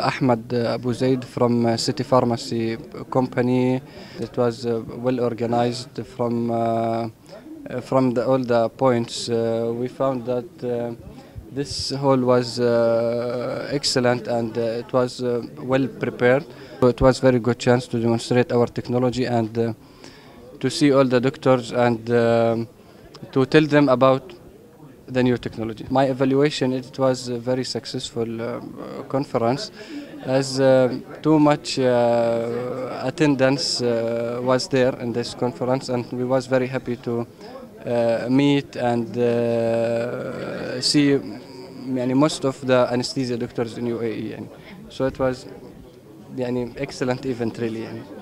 Ahmed Abu Zaid from City Pharmacy Company. It was well organized from all the points. We found that this hall was excellent and it was well prepared. So it was very good chance to demonstrate our technology and to see all the doctors and to tell them about the new technology. My evaluation, it was a very successful conference as too much attendance was there in this conference, and we was very happy to meet and see most of the anesthesia doctors in UAE. So it was excellent event really.